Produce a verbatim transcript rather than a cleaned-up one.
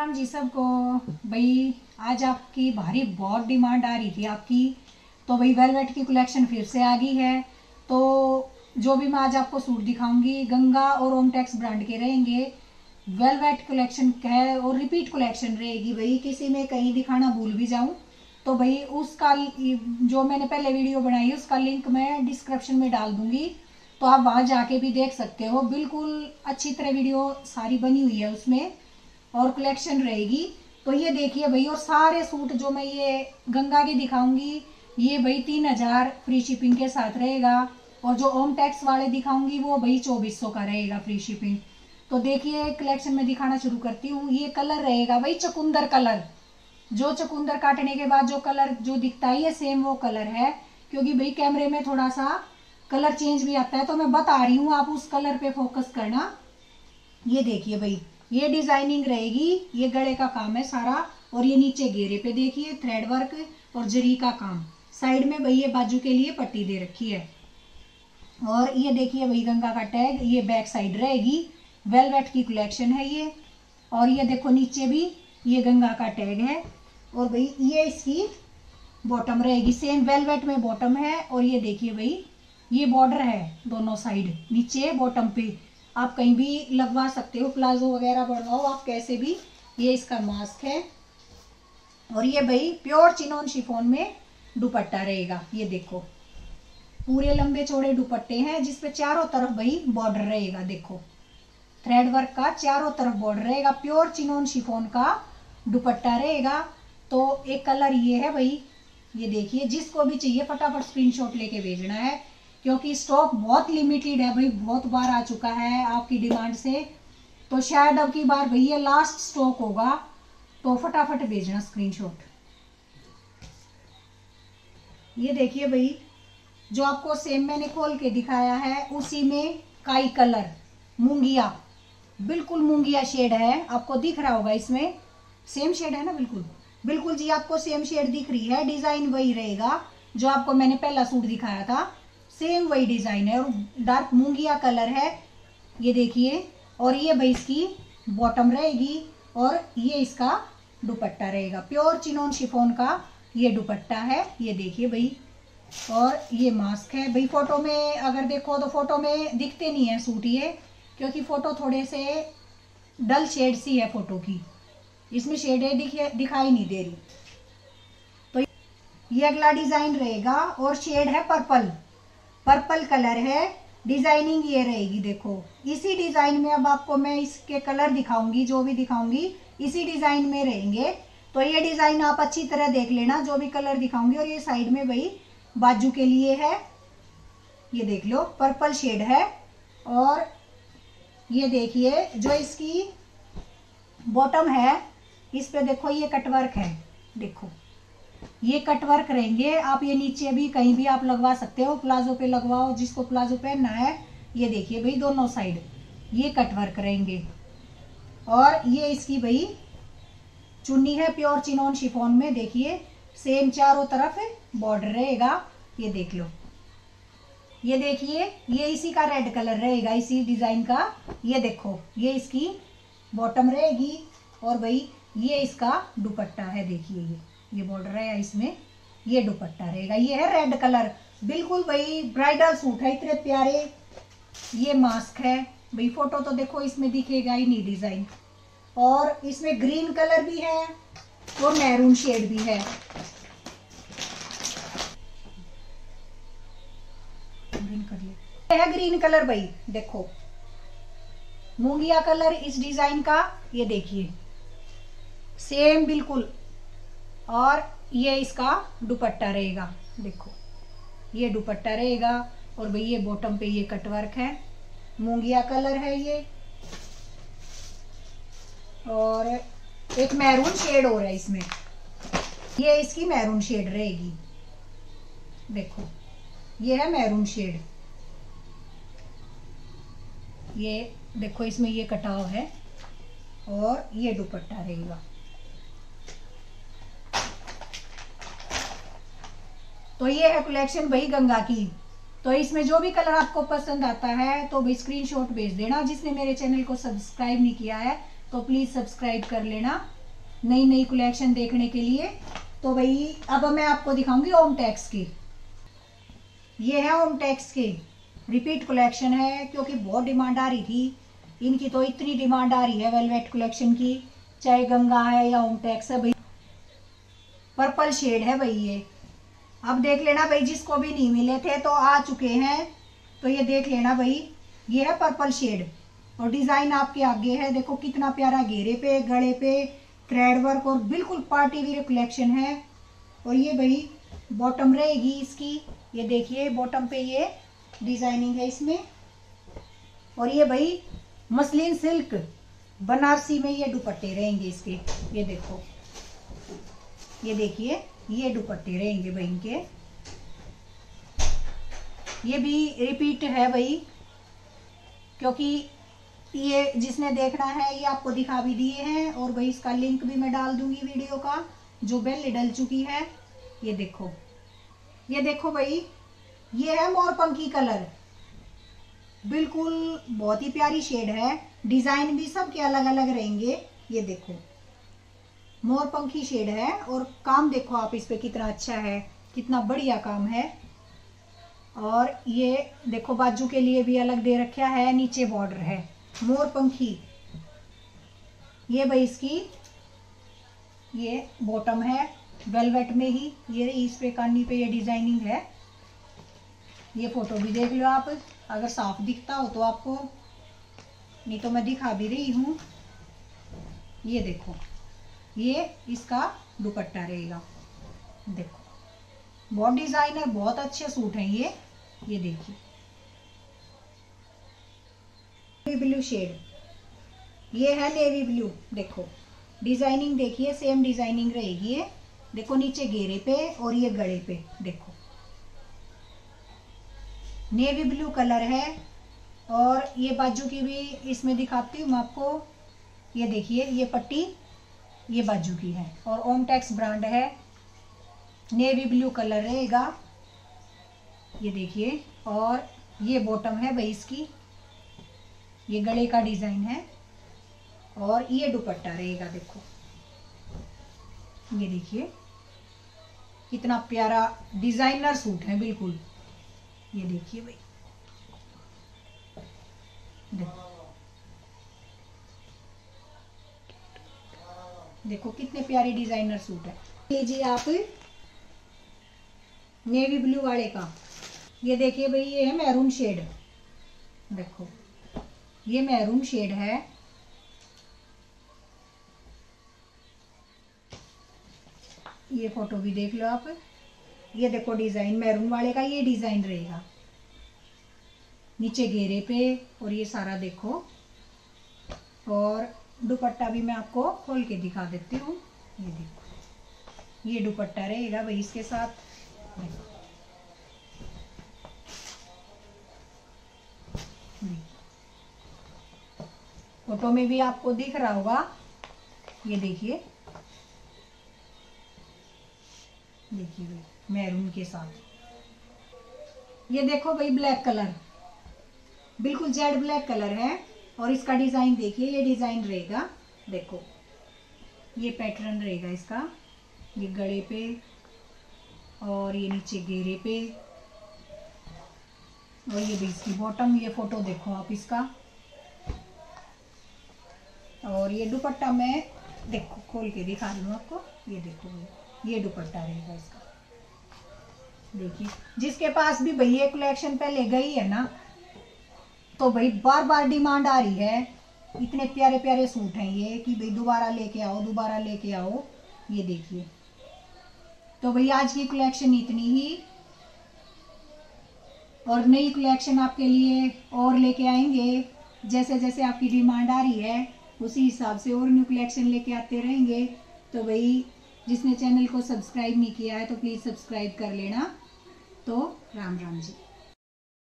राम जी सबको। भाई आज आपकी भारी बहुत डिमांड आ रही थी आपकी, तो भाई वेलवेट की कलेक्शन फिर से आ गई है। तो जो भी मैं आज आपको सूट दिखाऊंगी गंगा और ओमटेक्स ब्रांड के रहेंगे। वेलवेट कलेक्शन है और रिपीट कलेक्शन रहेगी। भाई किसी में कहीं दिखाना भूल भी जाऊं तो भाई उसका जो मैंने पहले वीडियो बनाई है उसका लिंक मैं डिस्क्रिप्शन में डाल दूंगी, तो आप वहां जाके भी देख सकते हो। बिल्कुल अच्छी तरह वीडियो सारी बनी हुई है उसमें और कलेक्शन रहेगी। तो ये देखिए भाई, और सारे सूट जो मैं ये गंगा के दिखाऊंगी ये भाई तीन हजार फ्री शिपिंग के साथ रहेगा, और जो ओम टैक्स वाले दिखाऊंगी वो भाई चौबीस सौ का रहेगा फ्री शिपिंग। तो देखिए कलेक्शन में दिखाना शुरू करती हूँ। ये कलर रहेगा भाई चकुंदर कलर, जो चकुंदर काटने के बाद जो कलर जो दिखता है ये सेम वो कलर है, क्योंकि भाई कैमरे में थोड़ा सा कलर चेंज भी आता है, तो मैं बता रही हूँ आप उस कलर पे फोकस करना। ये देखिए भाई, ये डिजाइनिंग रहेगी, ये गले का काम है सारा, और ये नीचे घेरे पे देखिए थ्रेड वर्क और जरी का काम। साइड में भाई ये बाजू के लिए पट्टी दे रखी है, और ये देखिए भाई गंगा का टैग, ये बैक साइड रहेगी। वेलवेट की कलेक्शन है ये, और ये देखो नीचे भी ये गंगा का टैग है, और भाई ये इसकी बॉटम रहेगी, सेम वेलवेट में बॉटम है। और ये देखिए भाई ये बॉर्डर है दोनों साइड, नीचे बॉटम पे आप कहीं भी लगवा सकते हो, प्लाजो वगैरह बनवाओ आप कैसे भी। ये इसका मास्क है, और ये भाई प्योर चिनोन शिफॉन में दुपट्टा रहेगा। ये देखो पूरे लंबे चौड़े दुपट्टे हैं जिसपे चारों तरफ भाई बॉर्डर रहेगा। देखो थ्रेड वर्क का चारों तरफ बॉर्डर रहेगा, प्योर चिनोन शिफॉन का दुपट्टा रहेगा। तो एक कलर ये है भाई, ये देखिए, जिसको भी चाहिए फटाफट स्क्रीनशॉट लेके भेजना है, क्योंकि स्टॉक बहुत लिमिटेड है भाई, बहुत बार आ चुका है आपकी डिमांड से, तो शायद अब की बार भाई ये लास्ट स्टॉक होगा, तो फटाफट भेजना स्क्रीनशॉट। ये देखिए भाई, जो आपको सेम मैंने खोल के दिखाया है उसी में काई कलर मूंगिया, बिल्कुल मूंगिया शेड है, आपको दिख रहा होगा इसमें सेम शेड है ना, बिल्कुल बिल्कुल जी आपको सेम शेड दिख रही है। डिजाइन वही रहेगा जो आपको मैंने पहला सूट दिखाया था, सेम वही डिजाइन है, और डार्क मूंगिया कलर है। ये देखिए, और ये भाई इसकी बॉटम रहेगी, और ये इसका दुपट्टा रहेगा, प्योर चिनोन शिफॉन का ये दुपट्टा है। ये देखिए भाई, और ये मास्क है भाई। फोटो में अगर देखो तो फोटो में दिखते नहीं है सूट ये, क्योंकि फोटो थोड़े से डल शेड सी है फोटो की, इसमें शेडें दिखे दिखाई नहीं दे रही। तो ये अगला डिजाइन रहेगा, और शेड है पर्पल, पर्पल कलर है। डिजाइनिंग ये रहेगी, देखो इसी डिजाइन में अब आपको मैं इसके कलर दिखाऊंगी, जो भी दिखाऊंगी इसी डिजाइन में रहेंगे। तो ये डिजाइन आप अच्छी तरह देख लेना जो भी कलर दिखाऊंगी। और ये साइड में भाई बाजू के लिए है, ये देख लो पर्पल शेड है। और ये देखिए जो इसकी बॉटम है इस पे देखो ये कटवर्क है, देखो ये कटवर्क रहेंगे। आप ये नीचे भी कहीं भी आप लगवा सकते हो, प्लाजो पे लगवाओ जिसको प्लाजो पहनना है। ये देखिए भाई दोनों साइड ये कटवर्क रहेंगे, और ये इसकी भाई चुन्नी है प्योर चिनोन शिफॉन में, देखिए सेम चारों तरफ बॉर्डर रहेगा। ये देख लो, ये देखिए ये इसी का रेड कलर रहेगा, इसी डिजाइन का। ये देखो ये इसकी बॉटम रहेगी, और भाई ये इसका दुपट्टा है। देखिए ये ये बॉर्डर है इसमें, ये दुपट्टा रहेगा। ये है रेड कलर, बिल्कुल भाई ब्राइडल सूट है, इतने प्यारे। ये मास्क है भाई, फोटो तो देखो इसमें दिखेगा ही नहीं डिजाइन। और इसमें ग्रीन कलर भी है और मैरून शेड भी है। ग्रीन कर ले, है ग्रीन कलर भाई, देखो मूंगिया कलर इस डिजाइन का। ये देखिए सेम बिल्कुल, और ये इसका दुपट्टा रहेगा, देखो ये दुपट्टा रहेगा। और भाई ये बॉटम पे ये कटवर्क है, मूंगिया कलर है ये, और एक मैरून शेड हो रहा है इसमें, ये इसकी मैरून शेड रहेगी। देखो ये है मैरून शेड, ये देखो इसमें ये कटाव है, और ये दुपट्टा रहेगा। तो ये है कलेक्शन भाई गंगा की। तो इसमें जो भी कलर आपको पसंद आता है तो भाई स्क्रीनशॉट भेज देना। जिसने मेरे चैनल को सब्सक्राइब नहीं किया है तो प्लीज सब्सक्राइब कर लेना नई नई कलेक्शन देखने के लिए। तो भाई अब मैं आपको दिखाऊंगी ओम टैक्स की। ये है ओम टैक्स की रिपीट कलेक्शन है, क्योंकि बहुत डिमांड आ रही थी इनकी। तो इतनी डिमांड आ रही है वेलवेट कलेक्शन की, चाहे गंगा है या ओम टैक्स है। भाई पर्पल शेड है भाई ये, अब देख लेना भाई, जिसको भी नहीं मिले थे तो आ चुके हैं, तो ये देख लेना भाई। ये है पर्पल शेड और डिजाइन आपके आगे है, देखो कितना प्यारा घेरे पे गले पे थ्रेड वर्क और बिल्कुल पार्टी वेयर कलेक्शन है। और ये भाई बॉटम रहेगी इसकी, ये देखिए बॉटम पे ये डिजाइनिंग है इसमें। और ये भाई मसलिन सिल्क बनारसी में ये दुपट्टे रहेंगे इसके, ये देखो, ये देखिए ये दुपट्टे रहेंगे भाई इनके। ये भी रिपीट है भाई, क्योंकि ये जिसने देखना है ये आपको दिखा भी दिए हैं। और भाई इसका लिंक भी मैं डाल दूंगी वीडियो का, जो बेल डल चुकी है। ये देखो, ये देखो भाई, ये है मोरपंखी कलर, बिल्कुल बहुत ही प्यारी शेड है। डिजाइन भी सबके अलग अलग रहेंगे। ये देखो मोरपंखी शेड है और काम देखो आप इस पे कितना अच्छा है, कितना बढ़िया काम है। और ये देखो बाजू के लिए भी अलग दे रखा है, नीचे बॉर्डर है मोरपंखी। ये भाई इसकी ये बॉटम है वेलवेट में ही, ये इस पे कानी पे ये डिजाइनिंग है। ये फोटो भी देख लो आप, अगर साफ दिखता हो तो आपको, नहीं तो मैं दिखा भी रही हूँ। ये देखो ये इसका दुपट्टा रहेगा, देखो बहुत डिजाइनर बहुत अच्छे सूट हैं ये। ये देखिए नेवी ब्लू शेड, ये है नेवी ब्लू, देखो डिजाइनिंग देखिए सेम डिजाइनिंग रहेगी ये। देखो नीचे घेरे पे और ये गले पे देखो नेवी ब्लू कलर है। और ये बाजू की भी इसमें दिखाती हूँ मैं आपको, ये देखिए ये पट्टी ये बाजू की है और ओम टैक्स ब्रांड है, नेवी ब्लू कलर रहेगा। ये देखिए, और ये बॉटम है भाई इसकी, ये गले का डिजाइन है और ये दुपट्टा रहेगा। देखो ये देखिए कितना प्यारा डिजाइनर सूट है बिल्कुल। ये देखिए भाई, देखो देखो कितने प्यारे डिजाइनर सूट है। लीजिए आप नेवी ब्लू वाले का, ये देखिए भाई ये है मैरून शेड, देखो ये मैरून शेड है। ये फोटो भी देख लो आप, ये देखो डिजाइन मैरून वाले का ये डिजाइन रहेगा नीचे घेरे पे, और ये सारा देखो। और दुपट्टा भी मैं आपको खोल के दिखा देती हूँ। ये देखो ये दुपट्टा रहेगा भाई इसके साथ, देखो फोटो में भी आपको दिख रहा होगा। ये देखिए देखिए भाई मैरून के साथ, ये देखो भाई ब्लैक कलर, बिल्कुल जेड ब्लैक कलर है। और इसका डिजाइन देखिए, ये डिजाइन रहेगा, देखो ये पैटर्न रहेगा इसका, ये गले पे और ये नीचे घेरे पे, और ये भी इसकी बॉटम। ये फोटो देखो आप इसका, और ये दुपट्टा मैं देखो खोल के दिखा रही हूँ आपको। ये देखो ये दुपट्टा रहेगा इसका, देखिए जिसके पास भी भाई ये कलेक्शन पहले गई है ना, तो भाई बार बार डिमांड आ रही है। इतने प्यारे प्यारे सूट हैं ये कि भाई दोबारा लेके आओ दोबारा लेके आओ। ये देखिए, तो भाई आज की कलेक्शन इतनी ही, और नई कलेक्शन आपके लिए और लेके आएंगे। जैसे जैसे आपकी डिमांड आ रही है उसी हिसाब से और न्यू कलेक्शन लेके आते रहेंगे। तो भाई जिसने चैनल को सब्सक्राइब नहीं किया है तो प्लीज़ सब्सक्राइब कर लेना। तो राम राम जी।